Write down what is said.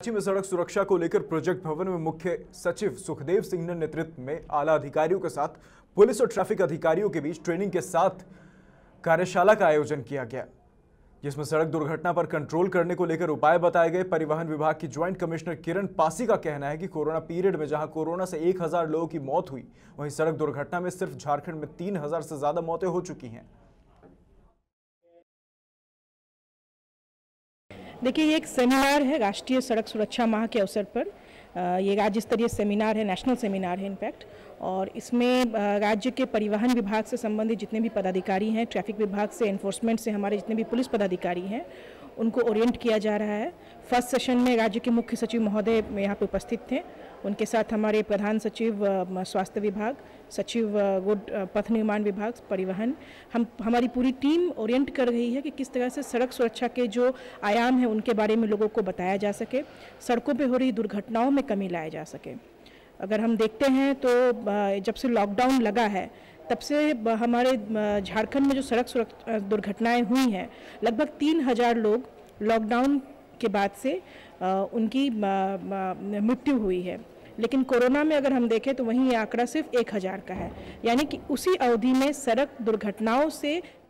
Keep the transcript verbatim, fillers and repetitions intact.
राज्य में सड़क सुरक्षा को लेकर प्रोजेक्ट भवन में मुख्य सचिव सुखदेव सिंह ने नेतृत्व में आला अधिकारियों के साथ पुलिस और ट्रैफिक अधिकारियों के बीच ट्रेनिंग के साथ कार्यशाला का आयोजन किया गया, जिसमें सड़क दुर्घटना पर कंट्रोल करने को लेकर उपाय बताए गए। परिवहन विभाग की ज्वाइंट कमिश्नर किरण पासी का कहना है कि कोरोना पीरियड में जहां कोरोना से एक हजार लोगों की मौत हुई, वहीं सड़क दुर्घटना में सिर्फ झारखंड में तीन हजार से ज्यादा मौतें हो चुकी हैं। देखिए, ये एक सेमिनार है राष्ट्रीय सड़क सुरक्षा माह के अवसर पर। ये राज्य स्तरीय सेमिनार है, नेशनल सेमिनार है इनफैक्ट, और इसमें राज्य के परिवहन विभाग से संबंधित जितने भी पदाधिकारी हैं, ट्रैफिक विभाग से, एनफोर्समेंट से हमारे जितने भी पुलिस पदाधिकारी हैं, उनको ओरिएंट किया जा रहा है। फर्स्ट सेशन में राज्य के मुख्य सचिव महोदय यहाँ पे उपस्थित थे, उनके साथ हमारे प्रधान सचिव स्वास्थ्य विभाग, सचिव रोड पथ निर्माण विभाग, परिवहन, हम हमारी पूरी टीम ओरिएंट कर रही है कि किस तरह से सड़क सुरक्षा के जो आयाम हैं उनके बारे में लोगों को बताया जा सके, सड़कों पे हो रही दुर्घटनाओं में कमी लाया जा सके। अगर हम देखते हैं तो जब से लॉकडाउन लगा है तब से हमारे झारखंड में जो सड़क सुरक्षा दुर्घटनाएं हुई हैं, लगभग तीन हजार लोग लॉकडाउन के बाद से उनकी मृत्यु हुई है। लेकिन कोरोना में अगर हम देखें तो वहीं ये आंकड़ा सिर्फ एक हजार का है, यानी कि उसी अवधि में सड़क दुर्घटनाओं से